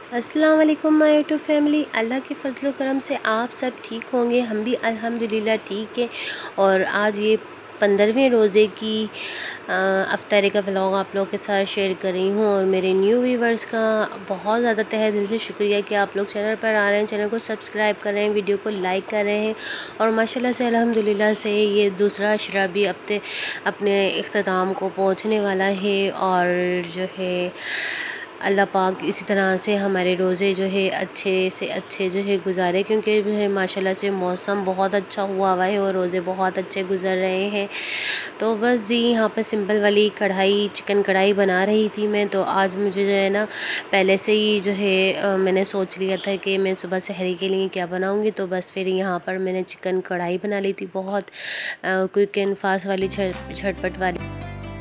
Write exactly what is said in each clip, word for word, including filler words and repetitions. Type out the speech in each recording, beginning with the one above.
अस्सलाम वालेकुम my YouTube family. अल्लाह के फजल करम से आप सब ठीक होंगे, हम भी अल्हम्दुलिल्लाह ठीक है। और आज ये पंद्रहवें रोज़े की अफ्तारी का व्लॉग आप लोगों के साथ शेयर कर रही हूँ। और मेरे न्यू व्यूवर्स का बहुत ज़्यादा तहे दिल से शुक्रिया कि आप लोग चैनल पर आ रहे हैं, चैनल को सब्सक्राइब कर रहे हैं, वीडियो को लाइक कर रहे हैं। और माशाल्लाह से अल्हम्दुलिल्लाह से ये दूसरा अशरा भी अपने अपने इख्तिताम को पहुँचने वाला है। और जो है अल्लाह पाक इसी तरह से हमारे रोज़े जो है अच्छे से अच्छे जो है गुजारे, क्योंकि जो है माशाल्लाह से मौसम बहुत अच्छा हुआ हुआ है और रोज़े बहुत अच्छे गुजर रहे हैं। तो बस जी यहाँ पर सिंपल वाली कढ़ाई चिकन कढ़ाई बना रही थी मैं। तो आज मुझे जो है ना पहले से ही जो है आ, मैंने सोच लिया था कि मैं सुबह सहरी के लिए क्या बनाऊँगी। तो बस फिर यहाँ पर मैंने चिकन कढ़ाई बना ली थी, बहुत क्विक एंड फास्ट वाली झटपट वाली।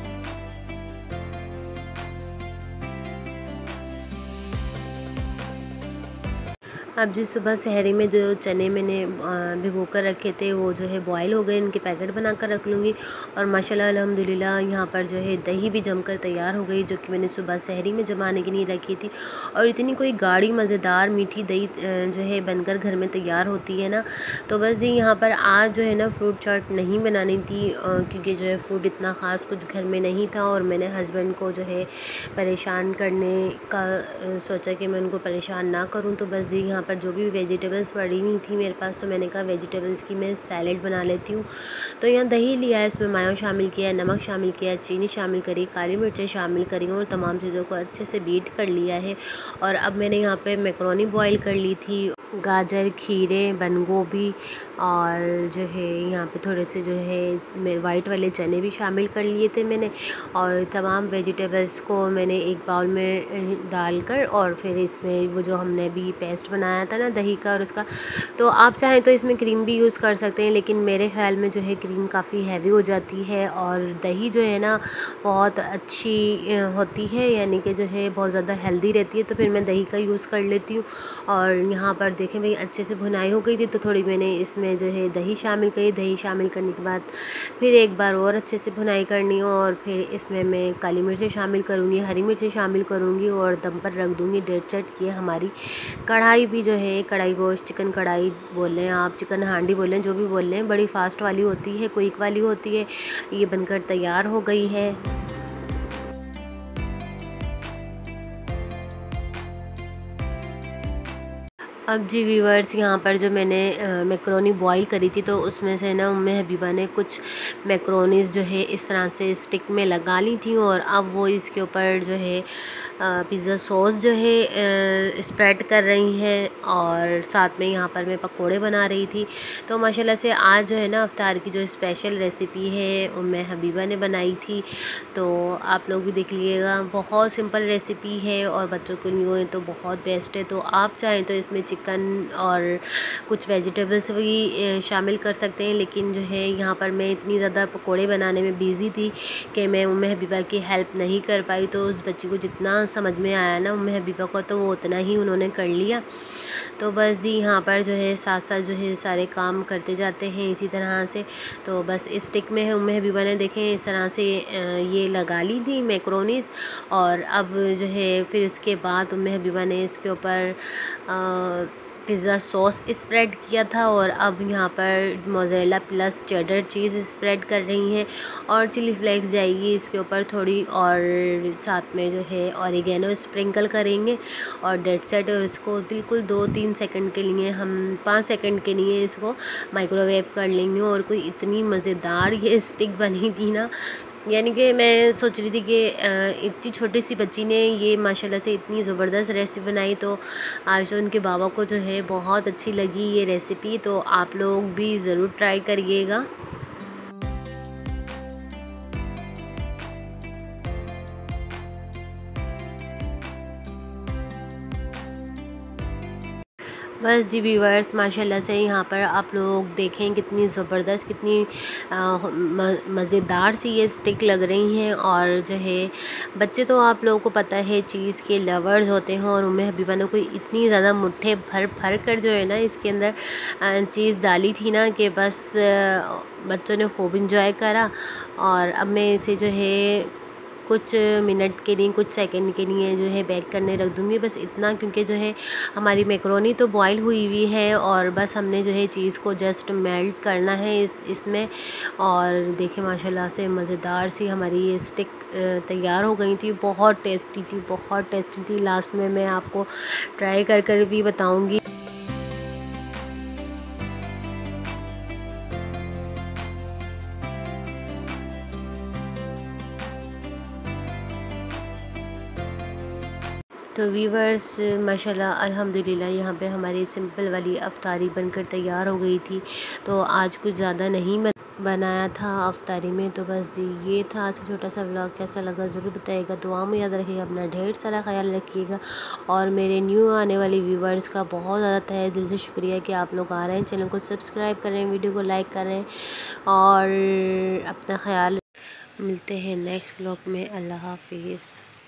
अब जी सुबह सहरी में जो चने मैंने भिगो कर रखे थे वो जो है बॉयल हो गए, इनके पैकेट बना कर रख लूँगी। और माशाल्लाह अल्हम्दुलिल्लाह यहाँ पर जो है दही भी जमकर तैयार हो गई, जो कि मैंने सुबह सहरी में जमाने के लिए रखी थी। और इतनी कोई गाढ़ी मज़ेदार मीठी दही जो है बनकर घर में तैयार होती है ना। तो बस जी यहाँ पर आज जो है ना फ्रूट चाट नहीं बनानी थी, क्योंकि जो है फ्रूट इतना ख़ास कुछ घर में नहीं था। और मैंने हस्बैंड को जो है परेशान करने का सोचा कि मैं उनको परेशान ना करूँ। तो बस जी यहाँ पर जो भी वेजिटेबल्स पड़ी हुई थी मेरे पास, तो मैंने कहा वेजिटेबल्स की मैं सैलेड बना लेती हूँ। तो यहाँ दही लिया है, इसमें मायो शामिल किया है, नमक शामिल किया है, चीनी शामिल करी, काली मिर्चें शामिल करी और तमाम चीज़ों को अच्छे से बीट कर लिया है। और अब मैंने यहाँ पे मैक्रोनी बॉईल कर ली थी, गाजर, खीरे, बंद गोभी और जो है यहाँ पे थोड़े से जो है वाइट वाले चने भी शामिल कर लिए थे मैंने। और तमाम वेजिटेबल्स को मैंने एक बाउल में डालकर और फिर इसमें वो जो हमने भी पेस्ट बनाया था ना दही का और उसका, तो आप चाहें तो इसमें क्रीम भी यूज़ कर सकते हैं, लेकिन मेरे ख्याल में जो है क्रीम काफ़ी हैवी हो जाती है और दही जो है ना बहुत अच्छी होती है, यानी कि जो है बहुत ज़्यादा हेल्दी रहती है। तो फिर मैं दही का यूज़ कर लेती हूँ। और यहाँ पर देखें भाई अच्छे से भुनाई हो गई थी, तो थोड़ी मैंने इसमें जो है दही शामिल करी। दही शामिल करने के बाद फिर एक बार और अच्छे से भुनाई करनी और फिर इसमें मैं काली मिर्चें शामिल करूँगी, हरी मिर्चें शामिल करूँगी और दम पर रख दूँगी। डेढ़ सेट ये हमारी कढ़ाई भी जो है कढ़ाई गोश्त चिकन कढ़ाई बोल रहे हैं आप, चिकन हांडी बोल रहे हैं, जो भी बोल रहे हैं, बड़ी फास्ट वाली होती है, क्विक वाली होती है। ये बनकर तैयार हो गई है। अब जी व्यूअर्स यहाँ पर जो मैंने मैक्रोनी बॉईल करी थी, तो उसमें से ना उम्मे हबीबा ने कुछ मैक्रोनीज़ जो है इस तरह से स्टिक में लगा ली थी। और अब वो इसके ऊपर जो है पिज़्ज़ा सॉस जो है स्प्रेड कर रही हैं और साथ में यहाँ पर मैं पकोड़े बना रही थी। तो माशाल्लाह से आज जो है ना अफ्तार की जो स्पेशल रेसिपी है उम्मे हबीबा ने बनाई थी, तो आप लोग भी देख लीजिएगा। बहुत सिंपल रेसिपी है और बच्चों के लिए तो बहुत बेस्ट है। तो आप चाहें तो इसमें चिकन और कुछ वेजिटेबल्स भी शामिल कर सकते हैं, लेकिन जो है यहाँ पर मैं इतनी ज़्यादा पकोड़े बनाने में बिज़ी थी कि मैं उम्मे हबीबा की हेल्प नहीं कर पाई। तो उस बच्ची को जितना समझ में आया ना उम्मे हबीबा को, तो वो उतना ही उन्होंने कर लिया। तो बस जी यहाँ पर जो है साथ साथ जो है सारे काम करते जाते हैं इसी तरह से। तो बस स्टिक में है उम्मे हबीबा ने देखें इस तरह से ये लगा ली थी मैक्रोनीज़। और अब जो है फिर उसके बाद उम्मे हबीबा ने इसके ऊपर पिज़्ज़ा सॉस स्प्रेड किया था। और अब यहाँ पर mozzarella plus cheddar cheese spread कर रही हैं और चिली फ्लेक्स जाएगी इसके ऊपर थोड़ी, और साथ में जो है ऑरिगेनो स्प्रिंकल करेंगे और डेड सेट। और इसको बिल्कुल दो तीन सेकंड के लिए हम पाँच सेकंड के लिए इसको माइक्रोवेव कर लेंगे। और कोई इतनी मज़ेदार ये स्टिक बनी थी ना, यानी कि मैं सोच रही थी कि इतनी छोटी सी बच्ची ने ये माशाल्लाह से इतनी ज़बरदस्त रेसिपी बनाई। तो आज तो उनके बाबा को जो है बहुत अच्छी लगी ये रेसिपी, तो आप लोग भी ज़रूर ट्राई करिएगा। बस जी व्यूअर्स माशाल्लाह से यहाँ पर आप लोग देखें कितनी ज़बरदस्त कितनी मज़ेदार सी ये स्टिक लग रही हैं। और जो है बच्चे तो आप लोगों को पता है चीज़ के लवर्स होते हैं, और उम्मे हबीबा ने कोई इतनी ज़्यादा मुट्ठे भर भर कर जो है ना इसके अंदर चीज़ डाली थी ना कि बस बच्चों ने खूब इंजॉय करा। और अब मैं इसे जो है कुछ मिनट के लिए, कुछ सेकंड के लिए जो है बेक करने रख दूँगी, बस इतना, क्योंकि जो है हमारी मैक्रोनी तो बॉईल हुई हुई है और बस हमने जो है चीज़ को जस्ट मेल्ट करना है इस इसमें। और देखिए माशाल्लाह से मज़ेदार सी हमारी ये स्टिक तैयार हो गई थी। बहुत टेस्टी थी, बहुत टेस्टी थी। लास्ट में मैं आपको ट्राई कर कर भी बताऊँगी। तो वीवर्स माशाल्लाह अल्हम्दुलिल्लाह यहाँ पे हमारी सिंपल वाली अफ्तारी बनकर तैयार हो गई थी। तो आज कुछ ज़्यादा नहीं बनाया था अफ्तारी में। तो बस जी ये था आज छोटा सा व्लॉग। कैसा लगा ज़रूर बताइएगा। दुआ में याद रखिएगा, अपना ढेर सारा ख्याल रखिएगा। और मेरे न्यू आने वाले व्यूवर्स का बहुत ज़्यादा तहे दिल से शुक्रिया कि आप लोग आ रहे हैं। चैनल को सब्सक्राइब करें, वीडियो को लाइक करें और अपना ख्याल। मिलते हैं नेक्स्ट व्लॉग में। अल्लाह हाफिज़।